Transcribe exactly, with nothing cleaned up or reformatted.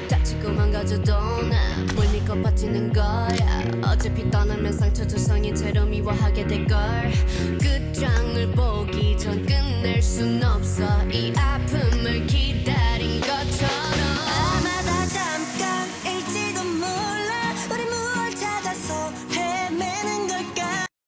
다치고 망가져도 난뭘 믿고 버티는 거야. 어차피 떠나면 상처 조성인 채로 미워하게 될걸. 끝장을 보기 전 끝낼 순 없어. 이